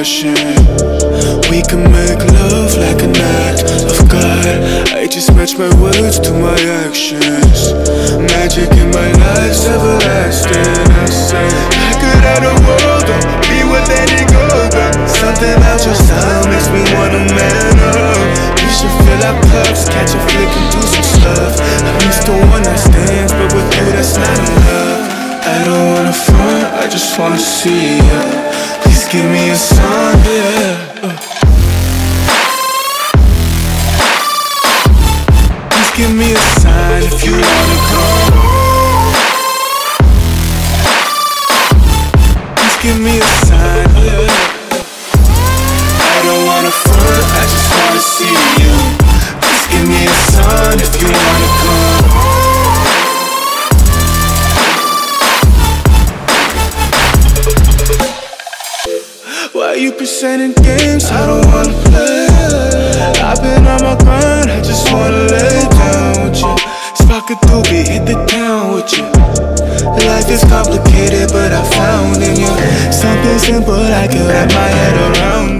passion. We can make love like an act of God. I just match my words to my actions. Magic in my life's everlasting. I say I could have the world, don't be with any girl, but something about your style makes me wanna man up. We should fill our cups, catch a flick and do some stuff. I used to one night stands, but with you that's not enough. I don't wanna front, I just wanna see ya. Please give me a sign, yeah. Please give me a sign if you wanna come. Please give me a sign, yeah. I don't wanna front, I just wanna see you. Please give me a sign if you wanna come. Why you presenting games I don't wanna play? I've been on my grind, I just wanna lay down with you. Spark a doobie, hit the town with you. Life is complicated, but I found in you something simple I can wrap my head around.